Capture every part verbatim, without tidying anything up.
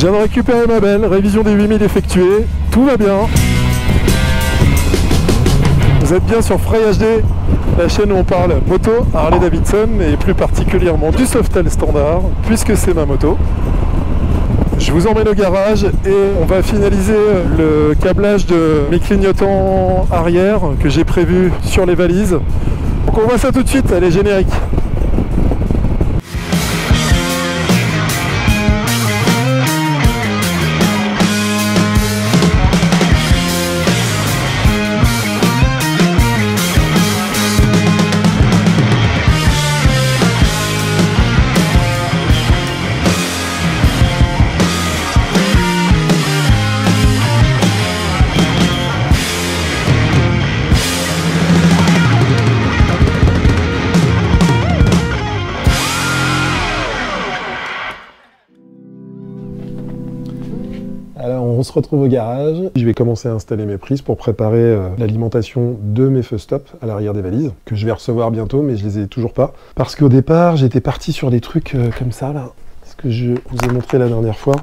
Je viens de récupérer ma belle, révision des huit mille effectuée, tout va bien. Vous êtes bien sur Frey H D, la chaîne où on parle moto, Harley Davidson et plus particulièrement du Softail standard, puisque c'est ma moto. Je vous emmène au garage et on va finaliser le câblage de mes clignotants arrière que j'ai prévu sur les valises. Donc on voit ça tout de suite, allez générique. Alors on se retrouve au garage, je vais commencer à installer mes prises pour préparer euh, l'alimentation de mes feux stop à l'arrière des valises, que je vais recevoir bientôt mais je les ai toujours pas. Parce qu'au départ j'étais parti sur des trucs euh, comme ça là, ce que je vous ai montré la dernière fois.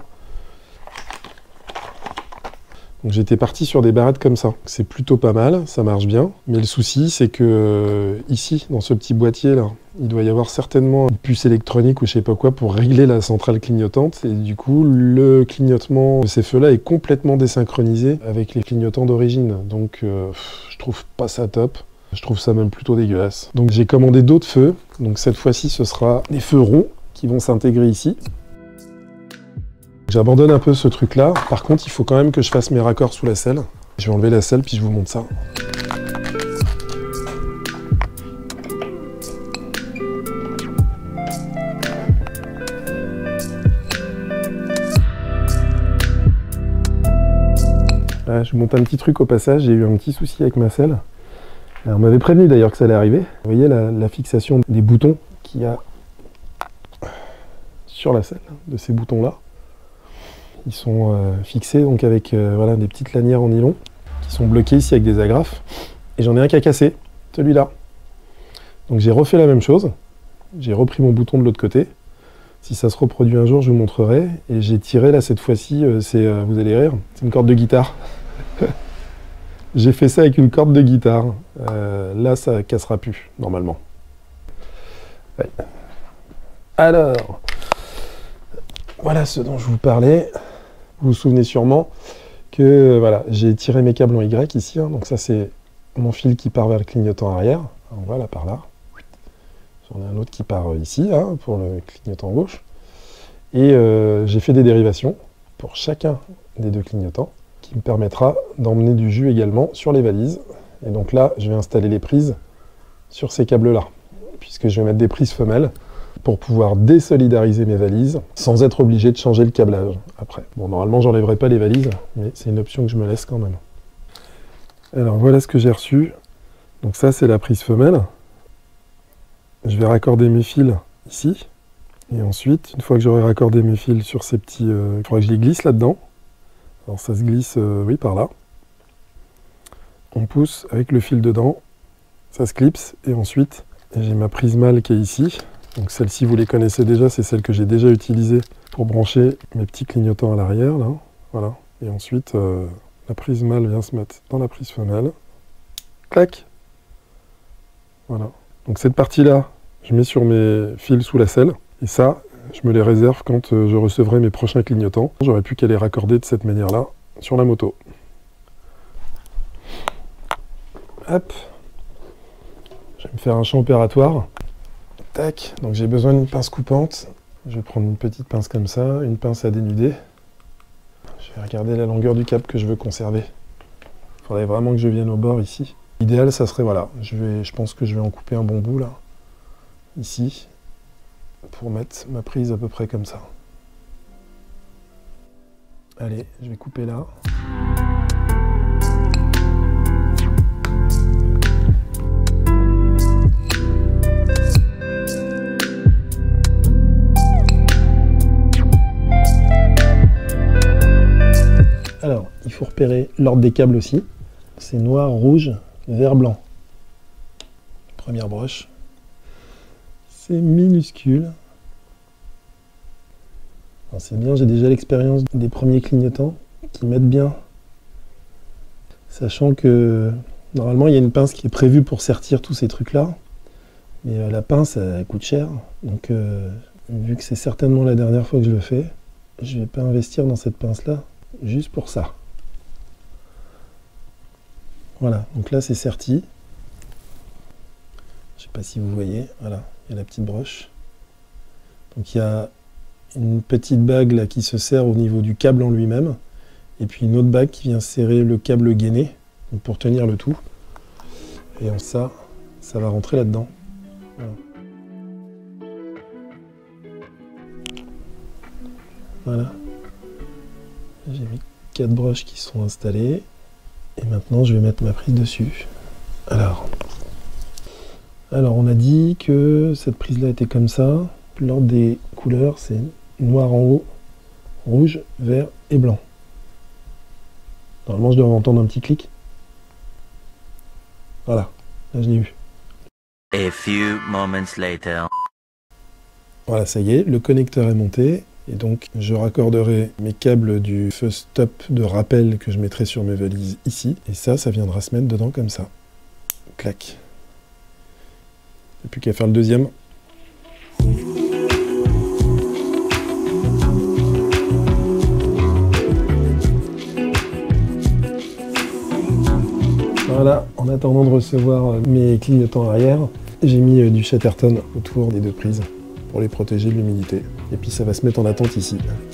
Donc j'étais parti sur des barrettes comme ça. C'est plutôt pas mal, ça marche bien. Mais le souci, c'est que euh, ici, dans ce petit boîtier là, il doit y avoir certainement une puce électronique ou je sais pas quoi pour régler la centrale clignotante. Et du coup, le clignotement de ces feux-là est complètement désynchronisé avec les clignotants d'origine. Donc euh, je trouve pas ça top. Je trouve ça même plutôt dégueulasse. Donc j'ai commandé d'autres feux. Donc cette fois-ci, ce sera des feux ronds qui vont s'intégrer ici. J'abandonne un peu ce truc là, par contre il faut quand même que je fasse mes raccords sous la selle. Je vais enlever la selle puis je vous montre ça. Là, je monte un petit truc au passage, j'ai eu un petit souci avec ma selle. Alors, on m'avait prévenu d'ailleurs que ça allait arriver. Vous voyez la, la fixation des boutons qu'il y a sur la selle, de ces boutons là. Ils sont euh, fixés donc avec euh, voilà, des petites lanières en nylon qui sont bloquées ici avec des agrafes. Et j'en ai un qui a cassé, celui-là. Donc j'ai refait la même chose. J'ai repris mon bouton de l'autre côté. Si ça se reproduit un jour, je vous montrerai. Et j'ai tiré là cette fois-ci, euh, c'est, euh, vous allez rire, c'est une corde de guitare. J'ai fait ça avec une corde de guitare. Euh, là, ça cassera plus, normalement. Ouais. Alors, voilà ce dont je vous parlais. Vous vous souvenez sûrement que voilà, j'ai tiré mes câbles en Y ici. Hein, donc ça, c'est mon fil qui part vers le clignotant arrière. Donc voilà, par là. J'en ai un autre qui part ici, hein, pour le clignotant gauche. Et euh, j'ai fait des dérivations pour chacun des deux clignotants, qui me permettra d'emmener du jus également sur les valises. Et donc là, je vais installer les prises sur ces câbles-là, puisque je vais mettre des prises femelles pour pouvoir désolidariser mes valises sans être obligé de changer le câblage après. Bon, normalement, j'enlèverai pas les valises, mais c'est une option que je me laisse quand même. Alors, voilà ce que j'ai reçu. Donc ça, c'est la prise femelle. Je vais raccorder mes fils ici. Et ensuite, une fois que j'aurai raccordé mes fils sur ces petits... Euh, il faudra que je les glisse là-dedans. Alors ça se glisse, euh, oui, par là. On pousse avec le fil dedans. Ça se clipse. Et ensuite, j'ai ma prise mâle qui est ici. Donc celle-ci, vous les connaissez déjà, c'est celle que j'ai déjà utilisée pour brancher mes petits clignotants à l'arrière, là. Voilà. Et ensuite, euh, la prise mâle vient se mettre dans la prise femelle. Clac. Voilà. Donc cette partie-là, je mets sur mes fils sous la selle. Et ça, je me les réserve quand euh, je recevrai mes prochains clignotants. J'aurais plus qu'à les raccorder de cette manière-là sur la moto. Hop. Je vais me faire un champ opératoire. Tac, donc j'ai besoin d'une pince coupante. Je vais prendre une petite pince comme ça, une pince à dénuder. Je vais regarder la longueur du câble que je veux conserver. Il faudrait vraiment que je vienne au bord ici. L'idéal, ça serait, voilà, je, vais, je pense que je vais en couper un bon bout là, ici, pour mettre ma prise à peu près comme ça. Allez, je vais couper là. Alors, il faut repérer l'ordre des câbles aussi. C'est noir, rouge, vert, blanc. Première broche. C'est minuscule. C'est bien, j'ai déjà l'expérience des premiers clignotants qui mettent bien. Sachant que normalement il y a une pince qui est prévue pour sertir tous ces trucs-là. Mais euh, la pince, elle coûte cher. Donc euh, vu que c'est certainement la dernière fois que je le fais, je vais pas investir dans cette pince-là juste pour ça. Voilà, donc là c'est serti. Je sais pas si vous voyez, voilà, il y a la petite broche. Donc il y a une petite bague là qui se serre au niveau du câble en lui-même. Et puis une autre bague qui vient serrer le câble gainé, donc pour tenir le tout. Et en ça, ça va rentrer là-dedans. Voilà. Voilà. J'ai mis quatre broches qui sont installées. Et maintenant, je vais mettre ma prise dessus. Alors, alors on a dit que cette prise-là était comme ça. L'ordre des couleurs, c'est noir en haut, rouge, vert et blanc. Normalement, je dois entendre un petit clic. Voilà, là je l'ai eu. A few moments later. Voilà, ça y est, le connecteur est monté. Et donc, je raccorderai mes câbles du feu stop de rappel que je mettrai sur mes valises ici. Et ça, ça viendra se mettre dedans comme ça. Clac. Il n'y a plus qu'à faire le deuxième. Voilà, en attendant de recevoir mes clignotants arrière, j'ai mis du Chatterton autour des deux prises pour les protéger de l'humidité. Et puis ça va se mettre en attente ici.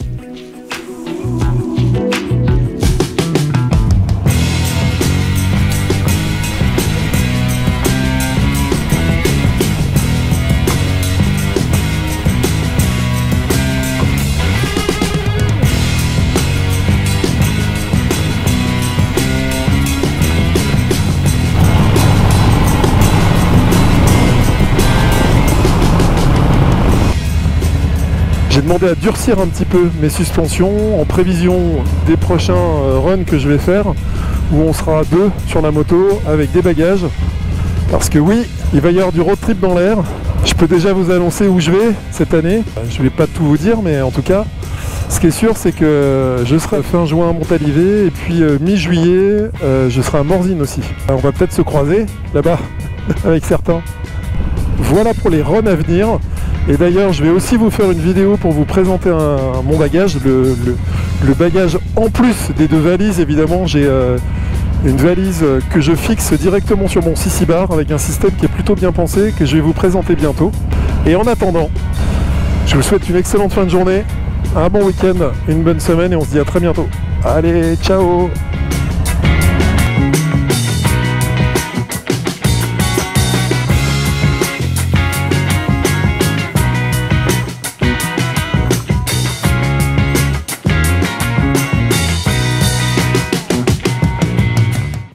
J'ai demandé à durcir un petit peu mes suspensions en prévision des prochains runs que je vais faire où on sera deux sur la moto avec des bagages parce que oui, il va y avoir du road trip dans l'air. Je peux déjà vous annoncer où je vais cette année. Je vais pas tout vous dire, mais en tout cas ce qui est sûr c'est que je serai fin juin à Montalivet et puis euh, mi-juillet euh, je serai à Morzine aussi. Alors, on va peut-être se croiser là-bas avec certains. Voilà pour les runs à venir. Et d'ailleurs, je vais aussi vous faire une vidéo pour vous présenter un, mon bagage, le, le, le bagage en plus des deux valises. Évidemment, j'ai euh, une valise que je fixe directement sur mon Sissi Bar avec un système qui est plutôt bien pensé, que je vais vous présenter bientôt. Et en attendant, je vous souhaite une excellente fin de journée, un bon week-end, une bonne semaine et on se dit à très bientôt. Allez, ciao!